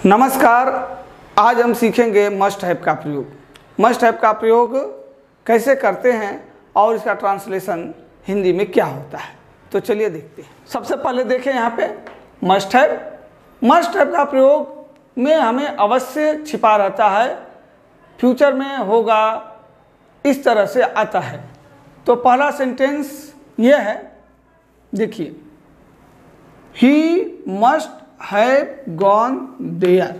नमस्कार। आज हम सीखेंगे मस्ट हैव का प्रयोग। मस्ट हैव का प्रयोग कैसे करते हैं और इसका ट्रांसलेशन हिंदी में क्या होता है, तो चलिए देखते हैं। सबसे पहले देखें यहाँ पे मस्ट हैव। मस्ट हैव का प्रयोग में हमें अवश्य छिपा रहता है, फ्यूचर में होगा, इस तरह से आता है। तो पहला सेंटेंस ये है, देखिए, he must have gone there.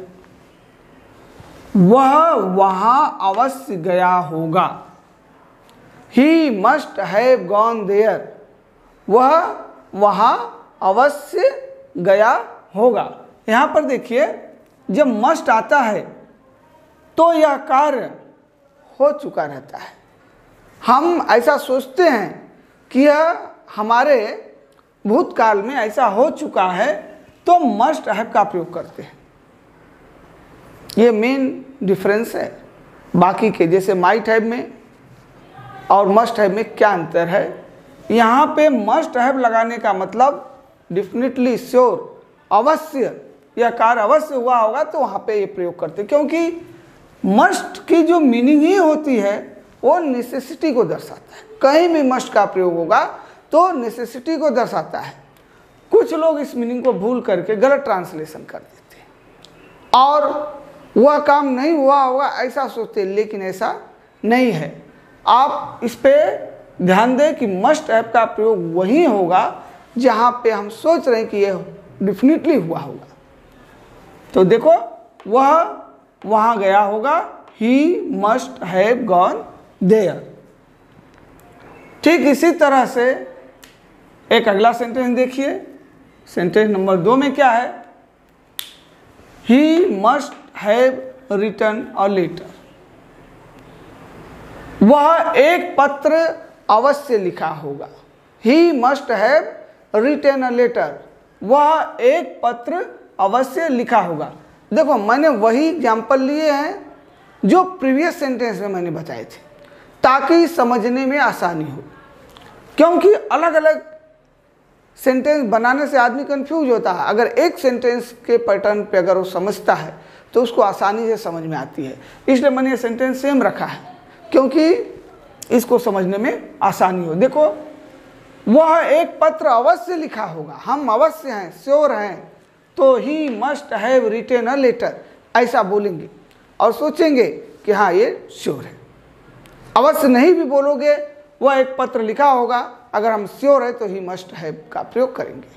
वह वहाँ अवश्य गया होगा। He must have gone there. वह वहाँ अवश्य गया होगा। यहाँ पर देखिए, जब मस्ट आता है तो यह कार्य हो चुका रहता है। हम ऐसा सोचते हैं कि यह हमारे भूतकाल में ऐसा हो चुका है, तो मस्ट हैव का प्रयोग करते हैं। ये मेन डिफरेंस है बाकी के, जैसे माइट हैव में और मस्ट हैव में क्या अंतर है। यहाँ पे मस्ट हैव लगाने का मतलब डेफिनेटली, श्योर, अवश्य, यह कार्य अवश्य हुआ होगा, तो वहाँ पे ये प्रयोग करते हैं। क्योंकि मस्ट की जो मीनिंग ही होती है वो नेसेसिटी को दर्शाता है। कहीं भी मस्ट का प्रयोग होगा तो नेसेसिटी को दर्शाता है। कुछ लोग इस मीनिंग को भूल करके गलत ट्रांसलेशन कर देते हैं और वह काम नहीं हुआ होगा ऐसा सोचते हैं, लेकिन ऐसा नहीं है। आप इस पे ध्यान दें कि मस्ट हैव का प्रयोग वही होगा जहाँ पे हम सोच रहे हैं कि यह डेफिनेटली हुआ होगा। तो देखो, वह वहाँ गया होगा। He must have gone there. ठीक इसी तरह से एक अगला सेंटेंस देखिए। सेंटेंस नंबर 2 में क्या है? He must have written a letter. वह एक पत्र अवश्य लिखा होगा। He must have written a letter. वह एक पत्र अवश्य लिखा होगा। देखो, मैंने वही एग्जाम्पल लिए हैं जो प्रीवियस सेंटेंस में मैंने बताए थे, ताकि समझने में आसानी हो। क्योंकि अलग अलग सेंटेंस बनाने से आदमी कंफ्यूज होता है। अगर एक सेंटेंस के पैटर्न पे अगर वो समझता है तो उसको आसानी से समझ में आती है। इसलिए मैंने ये सेंटेंस सेम रखा है, क्योंकि इसको समझने में आसानी हो। देखो, वह एक पत्र अवश्य लिखा होगा। हम अवश्य हैं, श्योर हैं, तो he must have written a letter ऐसा बोलेंगे और सोचेंगे कि हाँ, ये श्योर है। अवश्य नहीं भी बोलोगे, वह एक पत्र लिखा होगा, अगर हम श्योर है तो ही मस्ट हैव का प्रयोग करेंगे।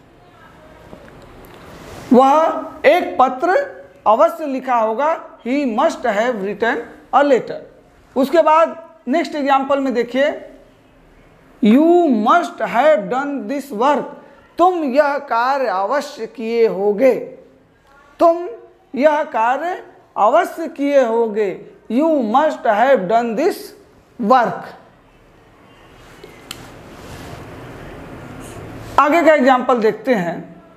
वह एक पत्र अवश्य लिखा होगा। He must have written a letter. उसके बाद नेक्स्ट एग्जाम्पल में देखिए, you must have done this work. तुम यह कार्य अवश्य किए होगे। तुम यह कार्य अवश्य किए होगे। You must have done this work. आगे का एग्जाम्पल देखते हैं।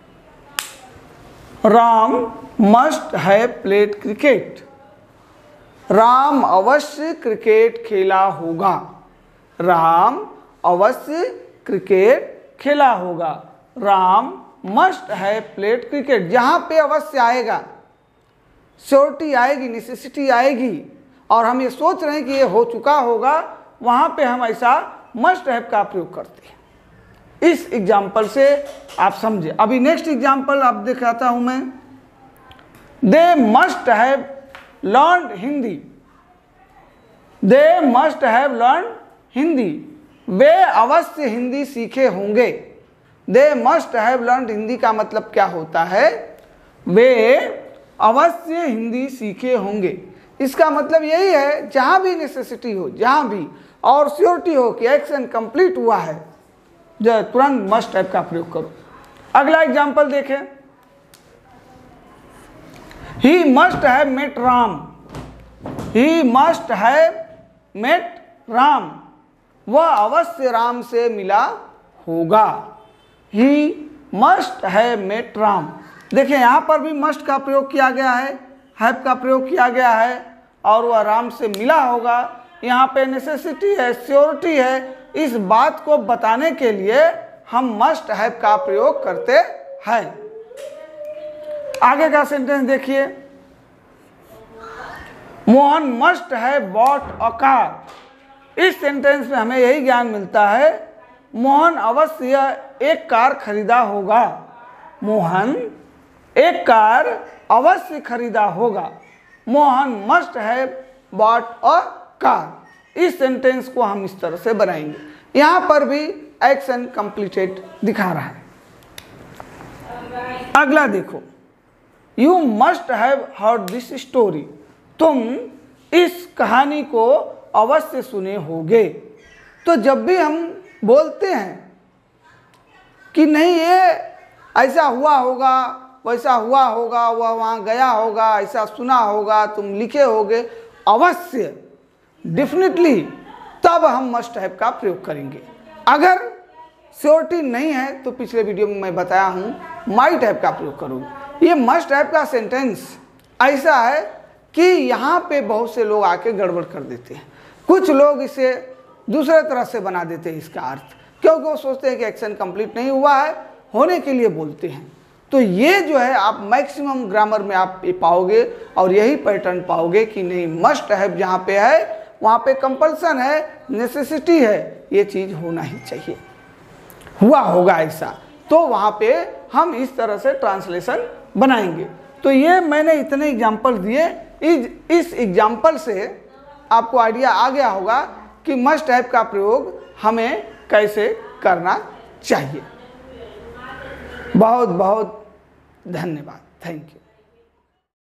Ram must have played cricket. Ram अवश्य क्रिकेट खेला होगा। राम अवश्य क्रिकेट खेला होगा। Ram must have played cricket. जहाँ पे अवश्य आएगा, श्योरिटी आएगी, नेसेसिटी आएगी, और हम ये सोच रहे हैं कि ये हो चुका होगा, वहाँ पे हम ऐसा मस्ट हैव का प्रयोग करते हैं। इस एग्जाम्पल से आप समझे। अभी नेक्स्ट एग्जाम्पल आप दिखाता हूं मैं। They must have learn Hindi. They must have learn Hindi. वे अवश्य हिंदी सीखे होंगे। They must have learn Hindi का मतलब क्या होता है? वे अवश्य हिंदी सीखे होंगे। इसका मतलब यही है, जहां भी नेसेसिटी हो, जहां भी, और श्योरिटी हो कि एक्शन कंप्लीट हुआ है, जो तुरंत मस्ट हैव का प्रयोग करो। अगला एग्जाम्पल देखें। He must have met Ram. He must have met Ram. वह अवश्य राम से मिला होगा। He must have met Ram. देखिए, यहाँ पर भी मस्ट का प्रयोग किया गया है, हैव का प्रयोग किया गया है, और वह राम से मिला होगा। यहाँ पे नेसेसिटी है, श्योरिटी है। इस बात को बताने के लिए हम मस्ट हैव का प्रयोग करते हैं। आगे का सेंटेंस देखिए, Mohan must have bought a car. इस सेंटेंस में हमें यही ज्ञान मिलता है, मोहन अवश्य एक कार खरीदा होगा। मोहन एक कार अवश्य खरीदा होगा। Mohan must have bought a car. इस सेंटेंस को हम इस तरह से बनाएंगे। यहाँ पर भी एक्शन कंप्लीटेड दिखा रहा है। अगला देखो, you must have heard this story. तुम इस कहानी को अवश्य सुने होगे। तो जब भी हम बोलते हैं कि नहीं ये ऐसा हुआ होगा, वैसा हुआ होगा, वह वहाँ गया होगा, ऐसा सुना होगा, तुम लिखे होगे, अवश्य डेफिनेटली, तब हम मस्ट हैव का प्रयोग करेंगे। अगर श्योरिटी नहीं है तो पिछले वीडियो में मैं बताया हूँ माइट हैव का प्रयोग करूँगी। ये मस्ट हैव का सेंटेंस ऐसा है कि यहाँ पे बहुत से लोग आके गड़बड़ कर देते हैं। कुछ लोग इसे दूसरे तरह से बना देते हैं इसका अर्थ, क्योंकि वो सोचते हैं कि एक्शन कंप्लीट नहीं हुआ है, होने के लिए बोलते हैं। तो ये जो है आप मैक्सिमम ग्रामर में आप ये पाओगे और यही पैटर्न पाओगे कि नहीं, मस्ट हैव जहाँ पे है वहाँ पे कंपल्सन है, नेसेसिटी है, ये चीज़ होना ही चाहिए, हुआ होगा ऐसा। तो वहाँ पे हम इस तरह से ट्रांसलेशन बनाएंगे। तो ये मैंने इतने एग्जाम्पल दिए, इस एग्जाम्पल से आपको आइडिया आ गया होगा कि मस्ट हैव का प्रयोग हमें कैसे करना चाहिए। बहुत बहुत धन्यवाद। Thank you.